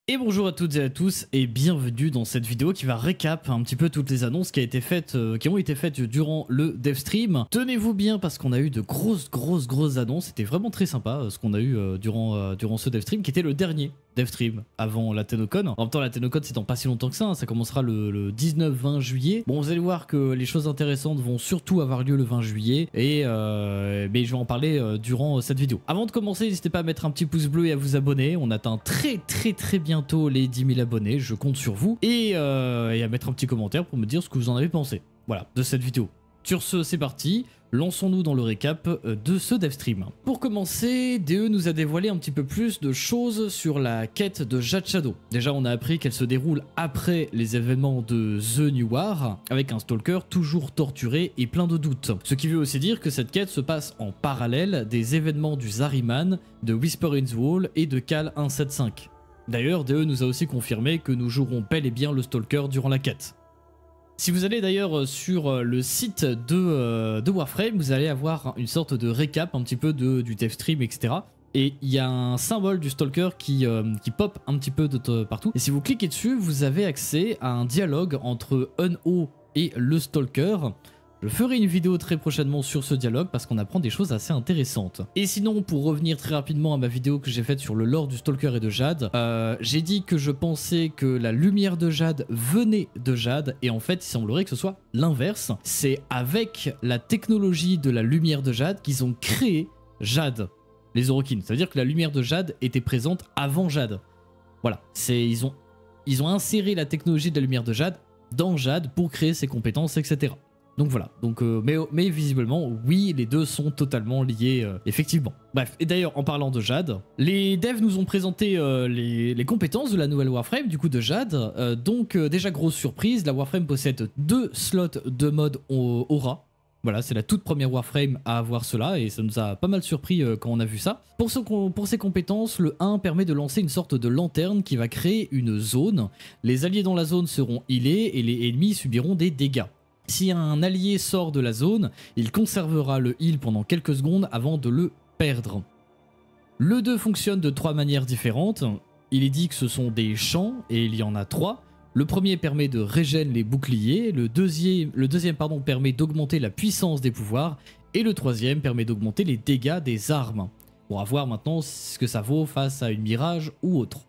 Et bonjour à toutes et à tous et bienvenue dans cette vidéo qui va récap un petit peu toutes les annonces qui ont été faites durant le DevStream. Tenez-vous bien parce qu'on a eu de grosses annonces, c'était vraiment très sympa ce qu'on a eu durant ce DevStream qui était le dernier DevStream avant la TennoCon. En même temps la TennoCon c'est dans pas si longtemps que ça, hein, ça commencera le 19-20 juillet. Bon vous allez voir que les choses intéressantes vont surtout avoir lieu le 20 juillet mais je vais en parler durant cette vidéo. Avant de commencer n'hésitez pas à mettre un petit pouce bleu et à vous abonner, on atteint très bientôt les 10 000 abonnés, je compte sur vous et à mettre un petit commentaire pour me dire ce que vous en avez pensé, voilà, de cette vidéo. Sur ce, c'est parti, lançons-nous dans le récap de ce DevStream. Pour commencer, DE nous a dévoilé un petit peu plus de choses sur la quête de Jade Shadow. Déjà, on a appris qu'elle se déroule après les événements de The New War, avec un Stalker toujours torturé et plein de doutes. Ce qui veut aussi dire que cette quête se passe en parallèle des événements du Zariman, de Whisper in the Wall et de Cal 175. D'ailleurs, DE nous a aussi confirmé que nous jouerons bel et bien le Stalker durant la quête. Si vous allez d'ailleurs sur le site de Warframe, vous allez avoir une sorte de récap un petit peu du DevStream, etc. Et il y a un symbole du Stalker qui pop un petit peu de partout. Et si vous cliquez dessus, vous avez accès à un dialogue entre Uno et le Stalker. Je ferai une vidéo très prochainement sur ce dialogue parce qu'on apprend des choses assez intéressantes. Et sinon, pour revenir très rapidement à ma vidéo que j'ai faite sur le lore du Stalker et de Jade, j'ai dit que je pensais que la lumière de Jade venait de Jade, et en fait, il semblerait que ce soit l'inverse. C'est avec la technologie de la lumière de Jade qu'ils ont créé Jade, les Orokin. Ça veut dire que la lumière de Jade était présente avant Jade. Voilà, ils ont inséré la technologie de la lumière de Jade dans Jade pour créer ses compétences, etc. Donc voilà, mais visiblement, oui, les deux sont totalement liés, effectivement. Bref, et d'ailleurs, en parlant de Jade, les devs nous ont présenté les compétences de la nouvelle Warframe, du coup de Jade. Déjà, grosse surprise, la Warframe possède 2 slots de mode Aura. Voilà, c'est la toute première Warframe à avoir cela, et ça nous a pas mal surpris quand on a vu ça. Pour ses compétences, le 1 permet de lancer une sorte de lanterne qui va créer une zone. Les alliés dans la zone seront healés, et les ennemis subiront des dégâts. Si un allié sort de la zone, il conservera le heal pendant quelques secondes avant de le perdre. Le 2 fonctionne de 3 manières différentes. Il est dit que ce sont des champs et il y en a 3. Le premier permet de régénérer les boucliers, le deuxième permet d'augmenter la puissance des pouvoirs et le troisième permet d'augmenter les dégâts des armes. On va voir maintenant ce que ça vaut face à une mirage ou autre.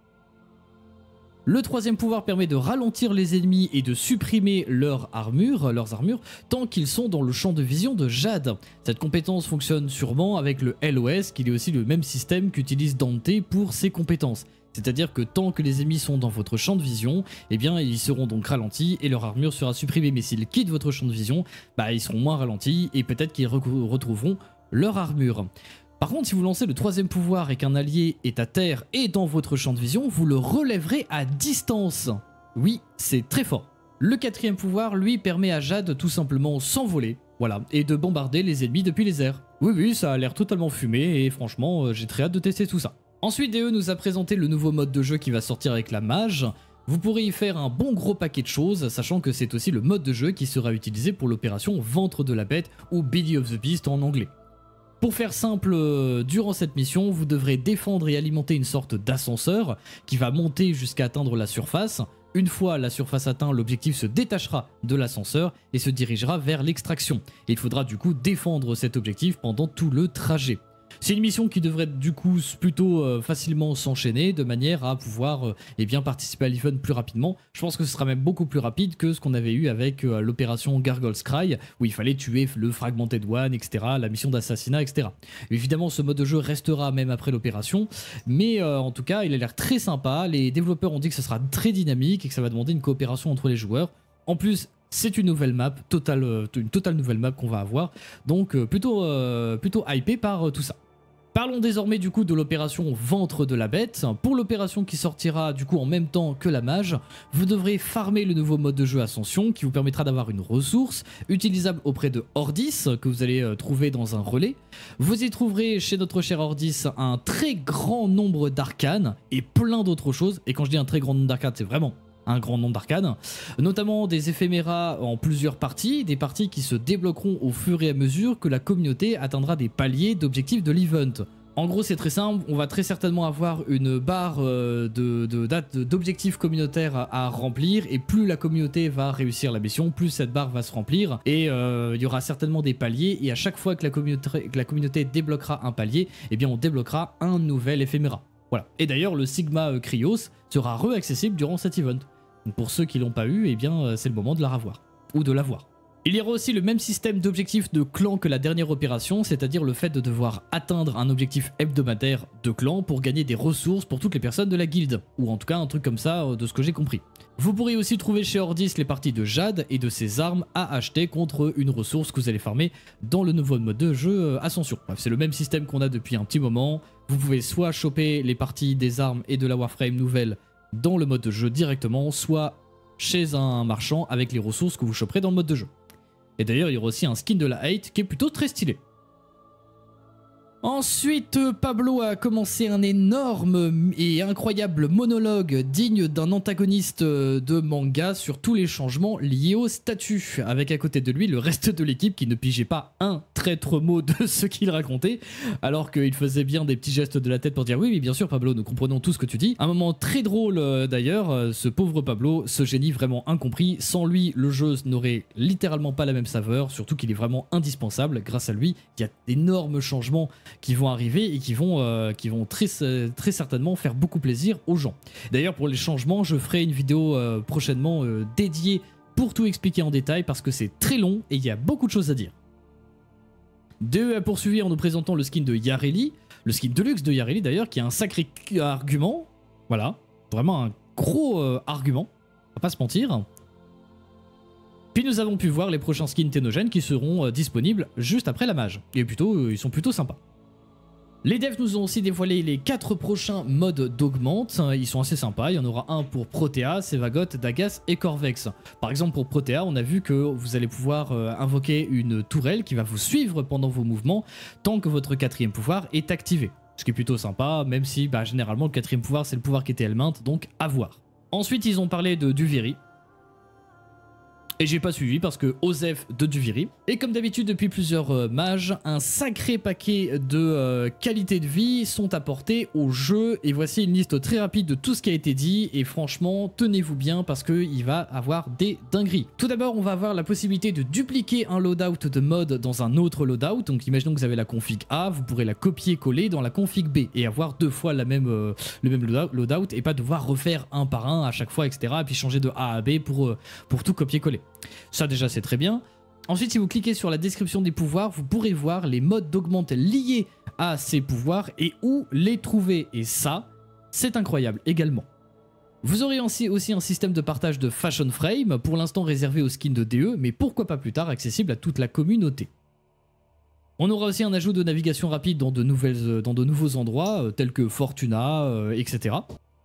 Le troisième pouvoir permet de ralentir les ennemis et de supprimer leurs armures tant qu'ils sont dans le champ de vision de Jade. Cette compétence fonctionne sûrement avec le LOS, qui est aussi le même système qu'utilise Dante pour ses compétences. C'est-à-dire que tant que les ennemis sont dans votre champ de vision, eh bien ils seront donc ralentis et leur armure sera supprimée. Mais s'ils quittent votre champ de vision, ils seront moins ralentis et peut-être qu'ils retrouveront leur armure. Par contre, si vous lancez le troisième pouvoir et qu'un allié est à terre et dans votre champ de vision, vous le relèverez à distance. Oui, c'est très fort. Le quatrième pouvoir, lui, permet à Jade tout simplement s'envoler, voilà, et de bombarder les ennemis depuis les airs. Oui, ça a l'air totalement fumé et franchement, j'ai très hâte de tester tout ça. Ensuite, DE nous a présenté le nouveau mode de jeu qui va sortir avec la mage. Vous pourrez y faire un bon gros paquet de choses, sachant que c'est aussi le mode de jeu qui sera utilisé pour l'opération Ventre de la Bête ou Belly of the Beast en anglais. Pour faire simple, durant cette mission, vous devrez défendre et alimenter une sorte d'ascenseur qui va monter jusqu'à atteindre la surface. Une fois la surface atteinte, l'objectif se détachera de l'ascenseur et se dirigera vers l'extraction. Il faudra du coup défendre cet objectif pendant tout le trajet. C'est une mission qui devrait du coup plutôt facilement s'enchaîner de manière à pouvoir participer à l'event plus rapidement. Je pense que ce sera même beaucoup plus rapide que ce qu'on avait eu avec l'opération Gargoyle's Cry où il fallait tuer le Fragmented One, etc., la mission d'assassinat, etc. Évidemment, ce mode de jeu restera même après l'opération, mais en tout cas, il a l'air très sympa. Les développeurs ont dit que ce sera très dynamique et que ça va demander une coopération entre les joueurs. En plus, c'est une nouvelle map, une totale nouvelle map qu'on va avoir, donc plutôt hypé par tout ça. Parlons désormais du coup de l'opération Ventre de la Bête. Pour l'opération qui sortira du coup en même temps que la mage, vous devrez farmer le nouveau mode de jeu Ascension qui vous permettra d'avoir une ressource utilisable auprès de Ordis que vous allez trouver dans un relais. Vous y trouverez chez notre cher Ordis un très grand nombre d'arcanes et plein d'autres choses. Et quand je dis un très grand nombre d'arcanes, c'est vraiment un grand nombre d'arcanes, notamment des éphéméras en plusieurs parties, des parties qui se débloqueront au fur et à mesure que la communauté atteindra des paliers d'objectifs de l'event. En gros, c'est très simple, on va très certainement avoir une barre d'objectifs communautaires à remplir, et plus la communauté va réussir la mission, plus cette barre va se remplir, et il y aura certainement des paliers, et à chaque fois que la communauté débloquera un palier, eh bien on débloquera un nouvel éphéméra. Voilà. Et d'ailleurs, le Sigma Cryos sera re-accessible durant cet event. Donc pour ceux qui l'ont pas eu, eh bien c'est le moment de la revoir, ou de l'avoir. Il y aura aussi le même système d'objectifs de clan que la dernière opération, c'est-à-dire le fait de devoir atteindre un objectif hebdomadaire de clan pour gagner des ressources pour toutes les personnes de la guilde, ou en tout cas un truc comme ça de ce que j'ai compris. Vous pourrez aussi trouver chez Ordis les parties de Jade et de ses armes à acheter contre une ressource que vous allez farmer dans le nouveau mode de jeu Ascension. Bref, c'est le même système qu'on a depuis un petit moment. Vous pouvez soit choper les parties des armes et de la Warframe nouvelle dans le mode de jeu directement, soit chez un marchand avec les ressources que vous choperez dans le mode de jeu. Et d'ailleurs, il y aura aussi un skin de la Hate qui est plutôt très stylé. Ensuite, Pablo a commencé un énorme et incroyable monologue digne d'un antagoniste de manga sur tous les changements liés au statut, avec à côté de lui le reste de l'équipe qui ne pigeait pas un traître mot de ce qu'il racontait, alors qu'il faisait bien des petits gestes de la tête pour dire oui, bien sûr Pablo, nous comprenons tout ce que tu dis. Un moment très drôle d'ailleurs, ce pauvre Pablo, ce génie vraiment incompris, sans lui le jeu n'aurait littéralement pas la même saveur, surtout qu'il est vraiment indispensable. Grâce à lui, il y a d'énormes changements qui vont arriver et qui vont très certainement faire beaucoup plaisir aux gens. D'ailleurs, pour les changements, je ferai une vidéo prochainement dédiée pour tout expliquer en détail parce que c'est très long et il y a beaucoup de choses à dire. DE a poursuivi en nous présentant le skin de Yareli, le skin de luxe de Yareli d'ailleurs, qui a un sacré argument. Voilà, vraiment un gros argument, on va pas se mentir. Puis nous avons pu voir les prochains skins ténogènes qui seront disponibles juste après la mage. Et ils sont plutôt sympas. Les devs nous ont aussi dévoilé les 4 prochains modes d'augmente, ils sont assez sympas, il y en aura un pour Protea, Sevagot, Dagas et Corvex. Par exemple pour Protea, on a vu que vous allez pouvoir invoquer une tourelle qui va vous suivre pendant vos mouvements tant que votre 4e pouvoir est activé. Ce qui est plutôt sympa, même si généralement le 4e pouvoir c'est le pouvoir qui était Helmint, donc à voir. Ensuite ils ont parlé de Duviri. Et j'ai pas suivi parce que Osef de Duviri. Et comme d'habitude depuis plusieurs mages, un sacré paquet de qualités de vie sont apportés au jeu. Et voici une liste très rapide de tout ce qui a été dit. Et franchement, tenez-vous bien parce qu'il va avoir des dingueries. Tout d'abord, on va avoir la possibilité de dupliquer un loadout de mode dans un autre loadout. Donc imaginons que vous avez la config A, vous pourrez la copier-coller dans la config B. Et avoir 2 fois le même loadout et pas devoir refaire un par un à chaque fois, etc. Et puis changer de A à B pour tout copier-coller. Ça déjà c'est très bien. Ensuite si vous cliquez sur la description des pouvoirs, vous pourrez voir les modes d'augmente liés à ces pouvoirs et où les trouver. Et ça, c'est incroyable également. Vous aurez aussi un système de partage de Fashion Frame, pour l'instant réservé aux skins de DE, mais pourquoi pas plus tard accessible à toute la communauté. On aura aussi un ajout de navigation rapide dans de nouveaux endroits, tels que Fortuna, etc.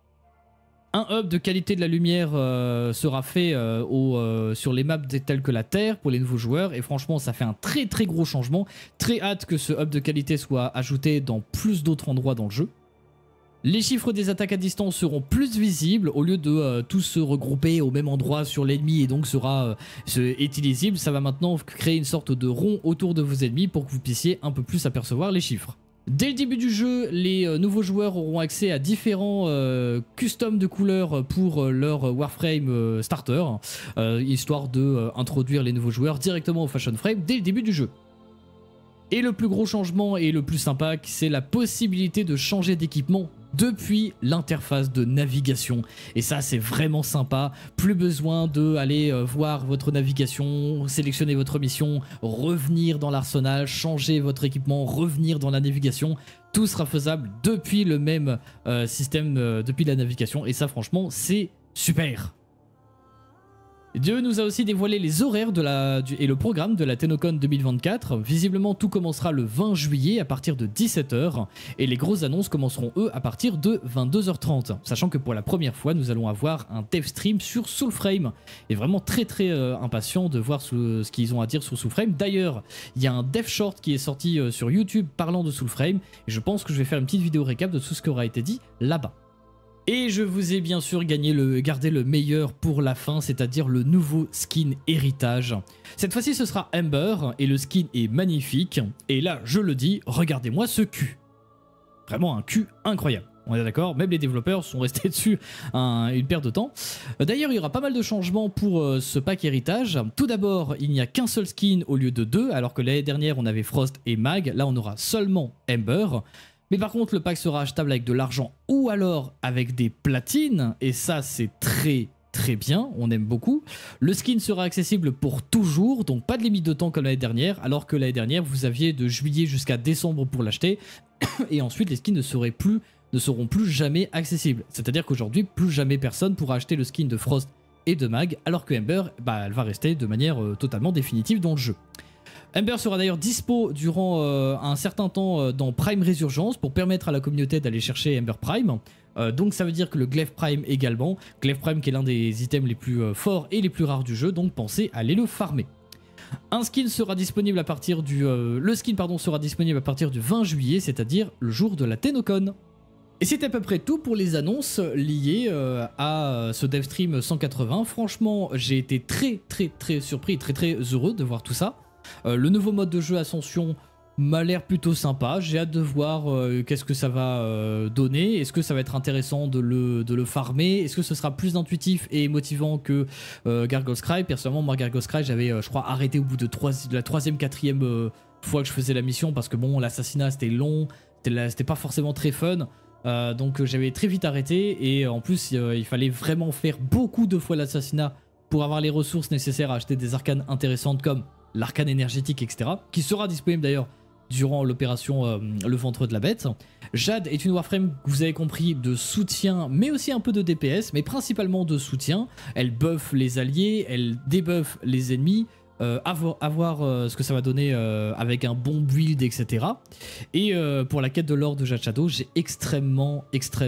Un hub de qualité de la lumière sera fait sur les maps telles que la Terre pour les nouveaux joueurs et franchement ça fait un très gros changement. Très hâte que ce hub de qualité soit ajouté dans plus d'autres endroits dans le jeu. Les chiffres des attaques à distance seront plus visibles au lieu de tous se regrouper au même endroit sur l'ennemi et donc est illisible. Ça va maintenant créer une sorte de rond autour de vos ennemis pour que vous puissiez un peu plus apercevoir les chiffres. Dès le début du jeu, les nouveaux joueurs auront accès à différents customs de couleurs pour leur Warframe starter, histoire d'introduire les nouveaux joueurs directement au Fashion Frame dès le début du jeu. Et le plus gros changement et le plus sympa, c'est la possibilité de changer d'équipement depuis l'interface de navigation. Et ça, c'est vraiment sympa. Plus besoin d'aller voir votre navigation, sélectionner votre mission, revenir dans l'arsenal, changer votre équipement, revenir dans la navigation. Tout sera faisable depuis le même système, depuis la navigation. Et ça, franchement, c'est super. Dieu nous a aussi dévoilé les horaires et le programme de la TennoCon 2024. Visiblement, tout commencera le 20 juillet à partir de 17 h et les grosses annonces commenceront eux à partir de 22 h 30. Sachant que pour la première fois, nous allons avoir un dev stream sur Soulframe. Et vraiment très impatient de voir ce qu'ils ont à dire sur Soulframe. D'ailleurs, il y a un dev short qui est sorti sur YouTube parlant de Soulframe. Et je pense que je vais faire une petite vidéo récap de tout ce qui aura été dit là-bas. Et je vous ai bien sûr gardé le meilleur pour la fin, c'est-à-dire le nouveau skin héritage. Cette fois-ci ce sera Ember et le skin est magnifique. Et là je le dis, regardez-moi ce cul. vraiment un cul incroyable. On est d'accord, même les développeurs sont restés dessus une paire de temps. D'ailleurs, il y aura pas mal de changements pour ce pack héritage. Tout d'abord, il n'y a qu'un seul skin au lieu de 2, alors que l'année dernière, on avait Frost et Mag. Là, on aura seulement Ember. Mais par contre, le pack sera achetable avec de l'argent ou alors avec des platines. Et ça, c'est très bien, on aime beaucoup. Le skin sera accessible pour toujours, donc pas de limite de temps comme l'année dernière, alors que l'année dernière, vous aviez de juillet jusqu'à décembre pour l'acheter. Et ensuite, les skins ne seront plus jamais accessibles. C'est-à-dire qu'aujourd'hui, plus jamais personne pourra acheter le skin de Frost et de Mag, alors que Ember, elle va rester de manière totalement définitive dans le jeu. Ember sera d'ailleurs dispo durant un certain temps dans Prime Résurgence pour permettre à la communauté d'aller chercher Ember Prime. Donc ça veut dire que le Glaive Prime également. Glaive Prime qui est l'un des items les plus forts et les plus rares du jeu, donc pensez à aller le farmer. Un skin sera disponible à partir du... le skin sera disponible à partir du 20 juillet, c'est-à-dire le jour de la TennoCon. Et c'est à peu près tout pour les annonces liées à ce DevStream 180. Franchement, j'ai été très surpris, très heureux de voir tout ça. Le nouveau mode de jeu Ascension m'a l'air plutôt sympa. J'ai hâte de voir qu'est-ce que ça va donner. Est-ce que ça va être intéressant de le farmer? Est-ce que ce sera plus intuitif et motivant que Gargoyle Scribe? Personnellement, moi, Gargoyle Scribe, j'avais, je crois, arrêté au bout de la troisième, quatrième fois que je faisais la mission parce que bon, l'assassinat c'était long, c'était pas forcément très fun. Donc j'avais très vite arrêté et en plus il fallait vraiment faire beaucoup de fois l'assassinat pour avoir les ressources nécessaires à acheter des arcanes intéressantes comme l'arcane énergétique, etc. qui sera disponible d'ailleurs durant l'opération le ventre de la bête. Jade est une Warframe, vous avez compris, de soutien mais aussi un peu de DPS, mais principalement de soutien. Elle buff les alliés, elle débuff les ennemis. À voir ce que ça va donner avec un bon build, etc. Et pour la quête de l'or de Jade Shadow, j'ai extrêmement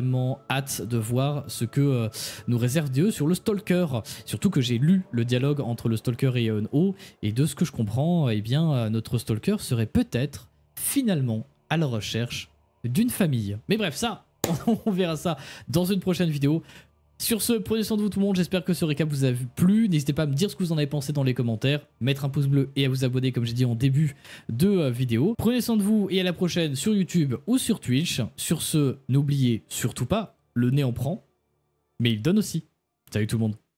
hâte de voir ce que nous réserve DE sur le Stalker. Surtout que j'ai lu le dialogue entre le Stalker et Yeon-Oh, et de ce que je comprends, eh bien, notre Stalker serait peut-être finalement à la recherche d'une famille. Mais bref, ça, on verra ça dans une prochaine vidéo. Sur ce, prenez soin de vous tout le monde, j'espère que ce récap vous a plu, n'hésitez pas à me dire ce que vous en avez pensé dans les commentaires, mettre un pouce bleu et à vous abonner comme j'ai dit en début de vidéo. Prenez soin de vous et à la prochaine sur YouTube ou sur Twitch. Sur ce, n'oubliez surtout pas, le nez en prend, mais il donne aussi. Salut tout le monde.